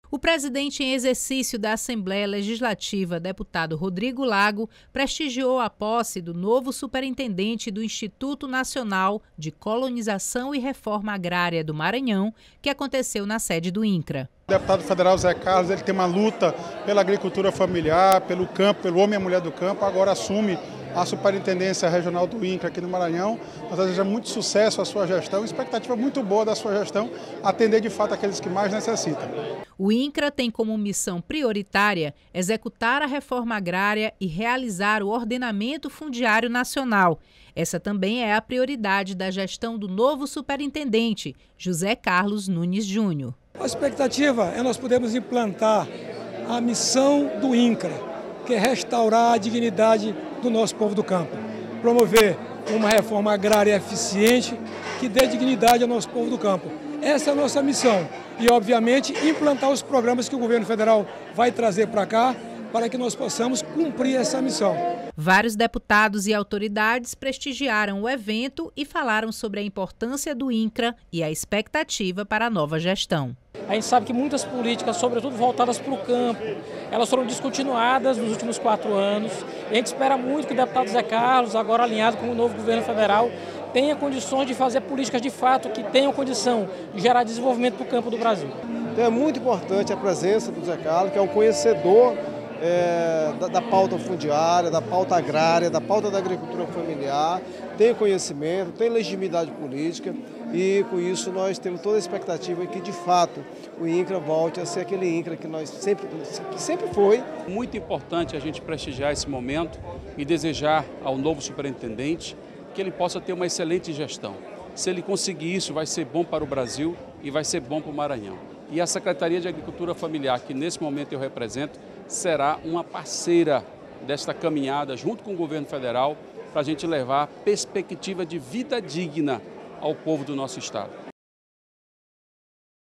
O presidente em exercício da Assembleia Legislativa, deputado Rodrigo Lago, prestigiou a posse do novo superintendente do Instituto Nacional de Colonização e Reforma Agrária do Maranhão, que aconteceu na sede do INCRA. O deputado federal Zé Carlos, ele tem uma luta pela agricultura familiar, pelo campo, pelo homem e a mulher do campo, agora assume a superintendência regional do INCRA aqui no Maranhão. Nós desejamos muito sucesso à sua gestão, expectativa muito boa da sua gestão, atender de fato aqueles que mais necessitam. O INCRA tem como missão prioritária executar a reforma agrária e realizar o ordenamento fundiário nacional. Essa também é a prioridade da gestão do novo superintendente, José Carlos Nunes Júnior. A expectativa é nós podermos implantar a missão do INCRA, que é restaurar a dignidade do nosso povo do campo, promover uma reforma agrária eficiente que dê dignidade ao nosso povo do campo. Essa é a nossa missão e, obviamente, implantar os programas que o governo federal vai trazer para cá para que nós possamos cumprir essa missão. Vários deputados e autoridades prestigiaram o evento e falaram sobre a importância do INCRA e a expectativa para a nova gestão. A gente sabe que muitas políticas, sobretudo voltadas para o campo, elas foram descontinuadas nos últimos 4 anos. E a gente espera muito que o deputado Zé Carlos, agora alinhado com o novo governo federal, tenha condições de fazer políticas de fato que tenham condição de gerar desenvolvimento para o campo do Brasil. Então é muito importante a presença do Zé Carlos, que é um conhecedor da pauta fundiária, da pauta agrária, da pauta da agricultura familiar, tem conhecimento, tem legitimidade política e com isso nós temos toda a expectativa que de fato o INCRA volte a ser aquele INCRA que sempre foi. Muito importante a gente prestigiar esse momento e desejar ao novo superintendente que ele possa ter uma excelente gestão. Se ele conseguir isso, vai ser bom para o Brasil e vai ser bom para o Maranhão. E a Secretaria de Agricultura Familiar, que nesse momento eu represento, será uma parceira desta caminhada junto com o governo federal para a gente levar perspectiva de vida digna ao povo do nosso estado.